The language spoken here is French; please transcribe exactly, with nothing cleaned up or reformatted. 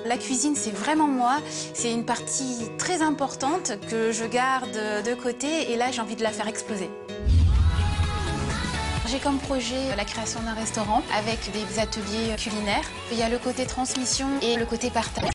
La cuisine, c'est vraiment moi. C'est une partie très importante que je garde de côté et là, j'ai envie de la faire exploser. J'ai comme projet la création d'un restaurant avec des ateliers culinaires. Il y a le côté transmission et le côté partage.